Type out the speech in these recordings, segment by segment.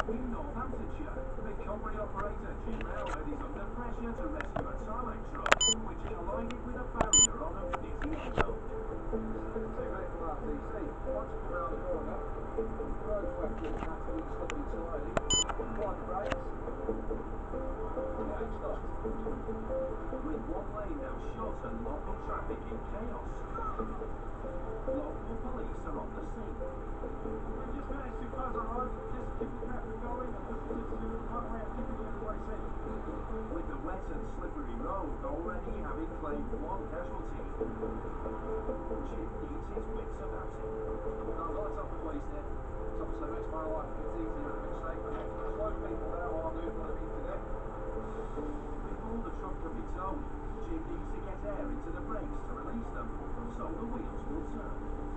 In Northamptonshire, recovery operator Jim Howard is under pressure to rescue a tarmac truck which collided with a barrier on a busy road. Two minutes from RTC. Once you come around the corner, the road's wet with naturally slipping and sliding. Apply the brakes. Yeah, it stopped. With one lane now shut and local traffic in chaos. Local police are on the scene. We just managed to close the road. Just keep the traffic going and just one way of keeping the other way safe. With the wet and slippery road already having claimed one casualty. Jim needs his wits about him. I've got to tell the police here. It obviously makes my life a bit easier and a bit safer. Slow people down while I'm doing what I need to do. Before the truck can be towed, Jim needs to get air into the brakes to release them, so the wheels will turn.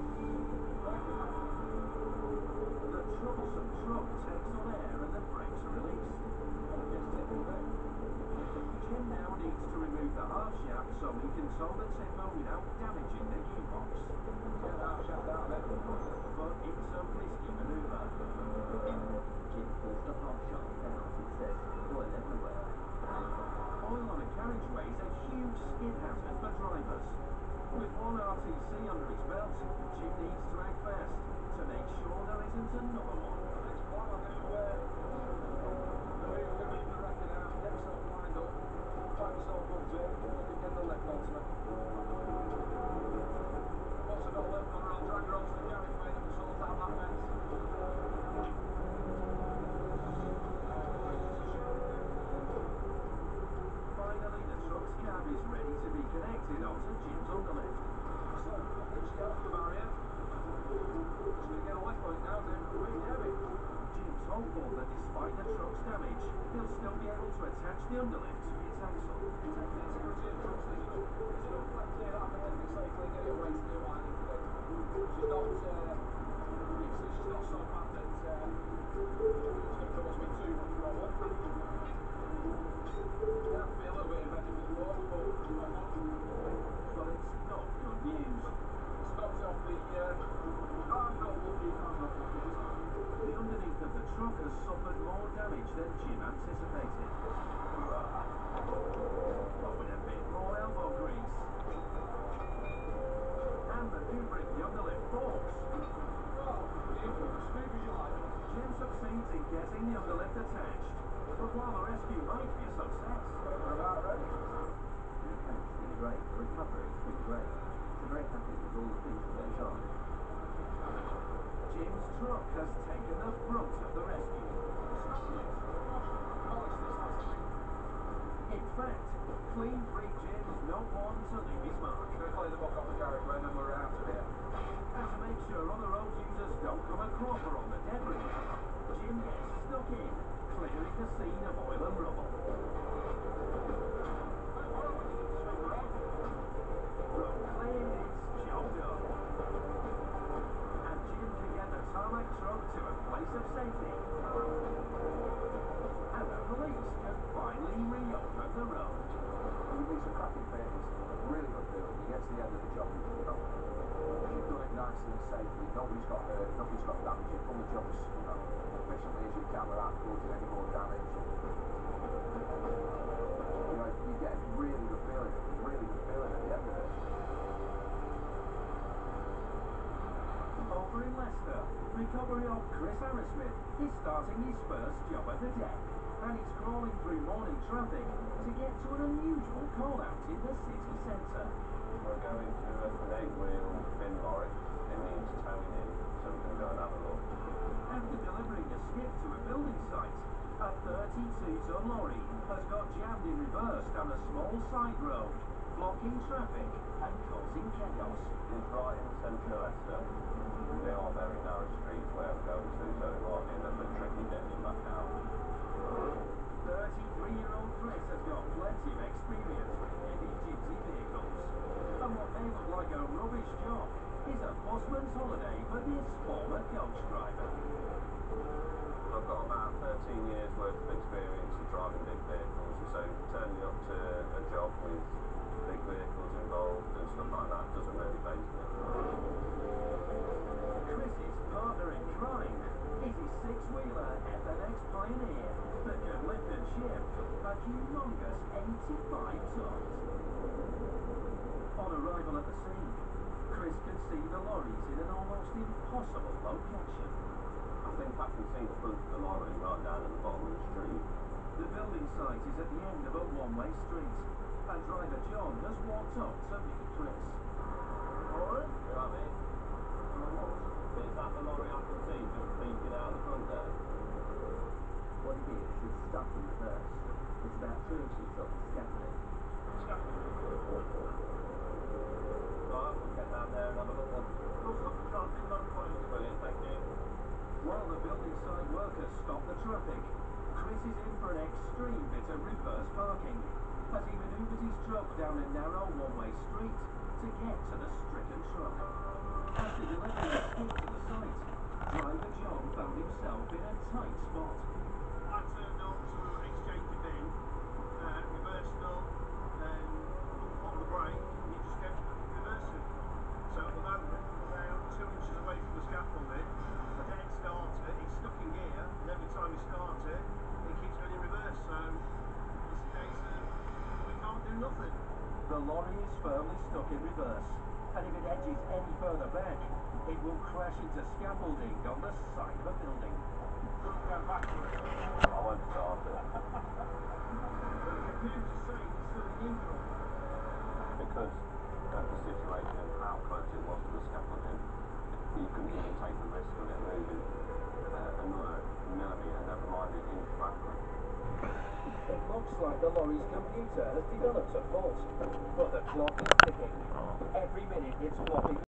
The troublesome truck takes on air and the brakes are released. Jim now needs to remove the half shaft so he can tow the tipper without damaging the gearbox. Get the half shaft out of it. But it's a risky manoeuvre. Jim pulls the half shaft out and says, oil everywhere. Oil on a carriageway is a huge skid hazard for drivers. With one RTC under his belt, Jim needs to act fast to make sure there isn't another one. Next point, I'm going to leave the record out, get myself lined up, pack myself up to it, you can get the lift onto me. I've also got a lift on, I'll drag her onto the carriageway and we'll sort out that mess. Finally, the truck's cab is ready to be connected onto Jim's underlift. So, let's get off the barrier. Just going to get a lift on it now, it's really heavy. Jim's hopeful that despite the truck's damage, he'll still be able to attach the underlift to its axle. It's a integrity of trucks, there's enough clear that appendix safely, get it away to do what I need to do. She's not, she's not so bad that it's going to cause me too much problem. Yeah, be a little bit inventive with the board, but not much. But it's not good news. Stopped off the, I'm not lucky. The underneath of the truck has suffered more damage than Jim anticipated. But with a bit more elbow grease. And manoeuvring the underlift forks. Oh, beautiful, as smooth as you like. Jim succeeds in getting the underlift attached. But while the rescue might be a success, We're about ready. The mechanic's been great, the recovery's been great. They're very happy with all the things that they've done. Jim's truck has taken the brunt of the rescue. In fact, clean-free Jim's not one to leave his mark. Going to play the book off the carriageway and then we're out of here. And to make sure other road users don't come a cropper on the debris, Jim gets stuck in, clearing the scene of oil and rubble. Road clear, it's job done. And Jim can get the tarmac truck to a place of safety. And the police can finally reopen the road. It's a cracking finish. Really good feeling. You get to the end of the job and you've done it nicely and safely. Nobody's got hurt, nobody's got damage. You've done the job as efficiently as you can without causing any more damage. You get a really good feeling at the end of it. Over in Leicester, recovery of Chris Harrismith is starting his first job at the deck, and he's crawling through morning traffic to get to an unusual call-out in the city centre. We're going to an 8-wheel bin lorry. It needs towing in, so we can go and have a look. After delivering a skip to a building site, a 32-ton lorry has got jammed in reverse down a small side road, blocking traffic and causing chaos. It's right in the centre of Leicester. They are very narrow streets where we're going to, so it might be a little bit tricky getting back out. 33-year-old Chris has got plenty of experience with heavy-duty vehicles. And what may look like a rubbish job is a busman's holiday for this former coach driver. I've got about 13 years worth of experience of driving big vehicles, so turning up to a job with big vehicles involved and stuff like that doesn't really faze me. Chris's partner in crime is his six-wheeler FNX Pioneer that can lift and shift a humongous 85 tons. On arrival at the scene, Chris can see the lorries in an almost impossible location. I think I can see the front of the lorry right down at the bottom of the street. The building site is at the end of a one-way street, and driver John has walked up to meet Chris. Alright. You know what I mean? Is that the lorry I can see just peeking out the front there? What it is, it's stuck in reverse. It's about 2 inches up the scaffolding. Right, we'll get down there and have a look then. Brilliant, thank you. While the building site workers stop the traffic, Chris is in for an extreme bit of reverse parking as he manoeuvres his truck down a narrow one-way street to get to the stricken truck. After delivering a skip to the site, driver John found himself in a tight spot. I turned up to exchange a bin, reversed up, then on the brake, and it just kept reversing. So at the moment, we're about 2 inches away from the scaffolding. I then start it, it's stuck in gear, and every time you start it, it keeps going in reverse. So it's a case of we can't do nothing. The lorry is firmly stuck in reverse, and if it edges any further back, it will crash into scaffolding on the side of a building. Can't go backwards. I won't start it. The computer's saying it's still in neutral. Because of the situation, how close it was to the scaffolding, you couldn't even take the risk of it moving another millimetre, never mind an inch backward. It looks like the lorry's computer has developed a fault, but the clock is ticking. Every minute it's flopping